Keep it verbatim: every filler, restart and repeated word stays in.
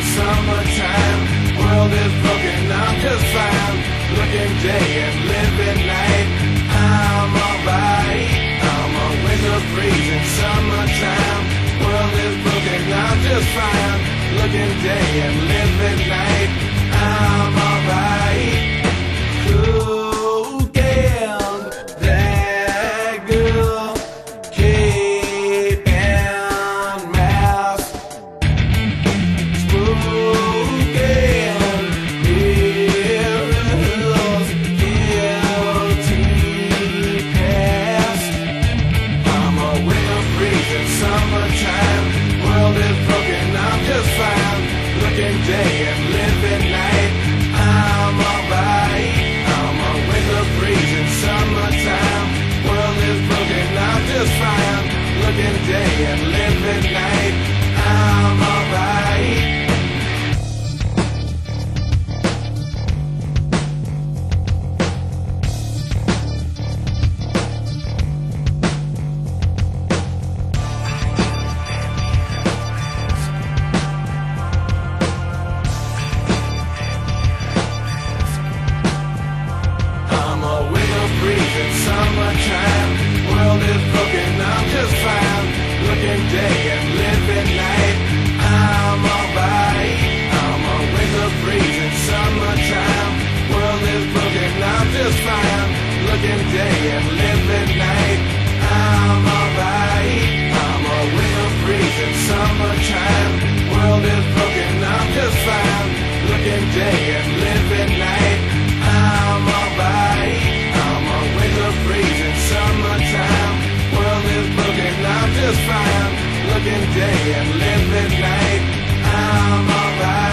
breezing summertime. World is broken, I'm just fine. Looking day and living night. I'm alright. I'm a winter breezing summertime. World is broken, I'm just fine. Looking day and living night. I'm alright. Cool down, that girl. Keep in mask. Spooky mirrors, guilty past. I'm a winter breezing summertime. World is broken, I'm just fine. Looking day and living night. I'm alright. I'm a winter breezing summertime. World is broken, I'm just fine. Looking day and living night. I'm alright. Summertime, world is broken, I'm just fine. Looking day and living night. I'm alright. I'm a winter breezing summertime. World is broken, I'm just fine. Looking day and living night. I'm alright. I'm a winter breezing summertime. World is broken, I'm just fine. Looking day and living night. I'm alright. Breezing summertime, world is broken, I'm just fine. Looking day and living night. I'm alright.